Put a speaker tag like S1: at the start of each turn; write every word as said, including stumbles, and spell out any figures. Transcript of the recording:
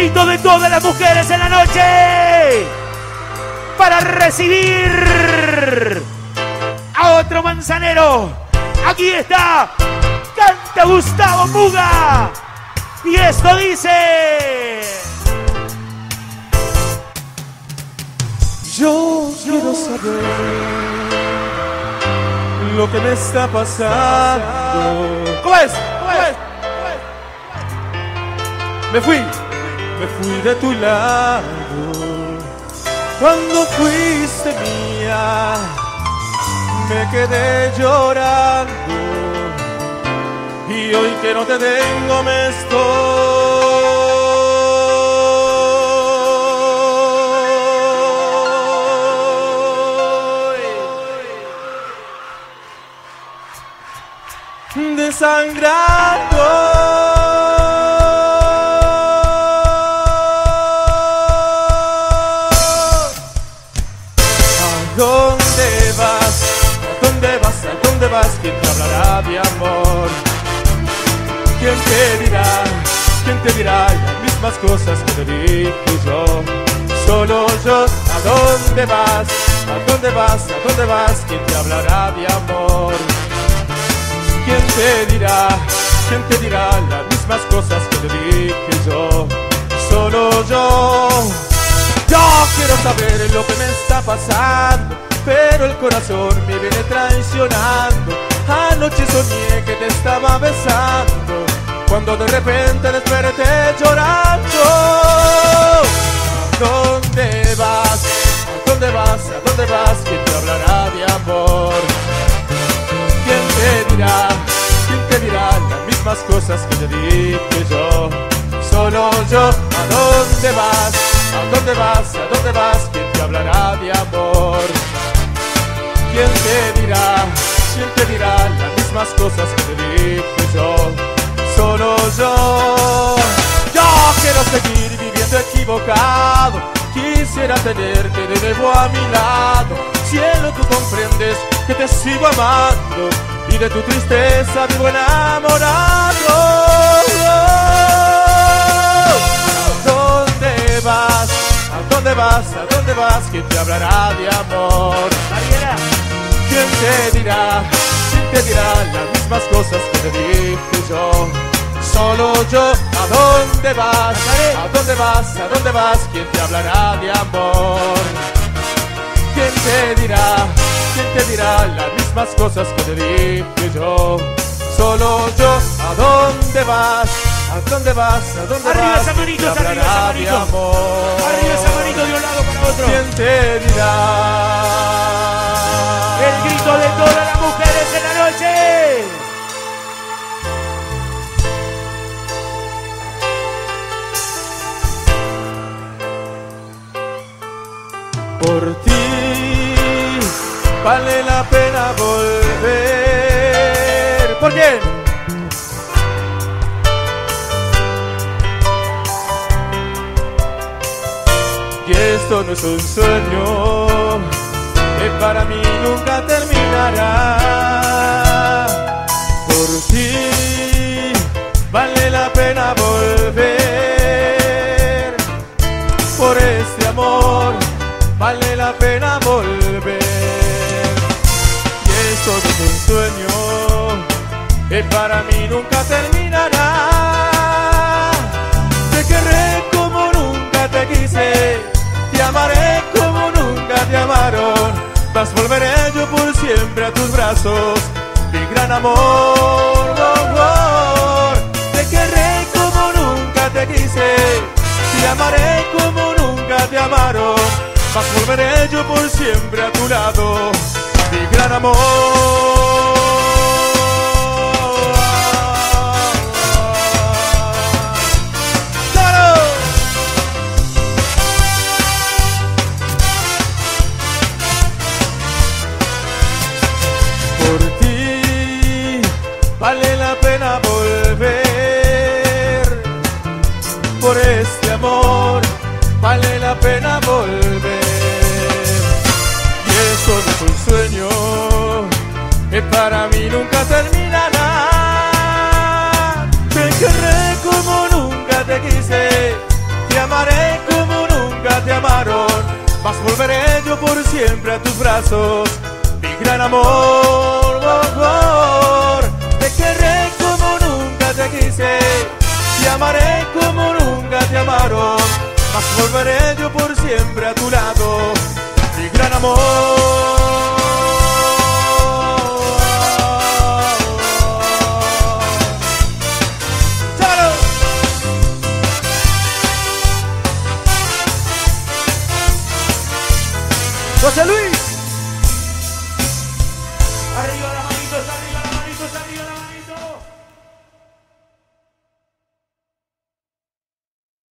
S1: grito de todas las mujeres en la noche para recibir a otro manzanero. Aquí está, canta Gustavo Muga y esto dice:
S2: yo quiero saber lo que me está pasando.
S1: ¿Cómo es? ¿Cómo es?
S2: Me fui, me fui de tu lado cuando fuiste mía. Me quedé llorando y hoy que no te tengo me estoy desangrando. ¿Quién te hablará de amor? ¿Quién te dirá? ¿Quién te dirá las mismas cosas que te dije yo? Solo yo. ¿A dónde vas? ¿A dónde vas? ¿A dónde vas? ¿Quién te hablará de amor? ¿Quién te dirá? ¿Quién te dirá las mismas cosas que te dije yo? Solo yo. Yo quiero saber lo que me está pasando, pero el corazón me viene traicionando. Anoche soñé que te estaba besando, cuando de repente desperté llorando. ¿A dónde vas? ¿A dónde vas? ¿A dónde vas? ¿Quién te hablará de amor? ¿Quién te dirá? ¿Quién te dirá las mismas cosas que te dije yo? Solo yo. ¿A dónde vas? ¿A dónde vas? ¿A dónde vas? ¿Quién te hablará de amor? ¿Quién te dirá? ¿Quién te dirá las mismas cosas que te dije yo? Solo yo. Yo quiero seguir viviendo equivocado. Quisiera tenerte de nuevo a mi lado. Cielo, tú comprendes que te sigo amando y de tu tristeza vivo enamorado. ¿A dónde vas? ¿A dónde vas? ¿A dónde vas? ¿Quién te hablará de amor?
S1: Mariela.
S2: ¿Quién te dirá? ¿Quién te dirá las mismas cosas que te dije yo? Solo yo. ¿A dónde vas? ¿A dónde vas? ¿A dónde vas? ¿Quién te hablará de amor? ¿Quién te dirá? ¿Quién te dirá las mismas cosas que te dije yo? Solo yo. ¿A dónde vas? ¿A dónde vas? ¿A dónde
S1: arriba
S2: vas?
S1: Esa manito,
S2: ¿Quién te
S1: arriba esa
S2: hablará de
S1: manito.
S2: amor?
S1: Arriba esa manito de un lado para otro.
S2: ¿Quién te dirá?
S1: El grito de todas las mujeres en la noche.
S2: Por ti vale la pena volver. ¿Por quién? Y esto no es un sueño que para mí nunca terminará. Por ti vale la pena volver. Por este amor vale la pena volver. Y esto no es un sueño que para mí nunca terminará. Te querré como nunca te quise, te amaré como nunca te amaron, mas volveré yo por siempre a tus brazos, mi gran amor, oh, oh. Te querré como nunca te quise, te amaré como nunca te amaron, mas volveré yo por siempre a tu lado, mi gran amor. Vale la pena volver, por este amor vale la pena volver. Y eso no es un sueño que para mí nunca terminará. Te querré como nunca te quise, te mas volveré yo por siempre a tus brazos. Mi gran amor, amor, te querré como nunca te quise, te amaré como nunca te amaron, mas volveré yo por siempre a tu lado. Mi gran amor.
S1: José Luis.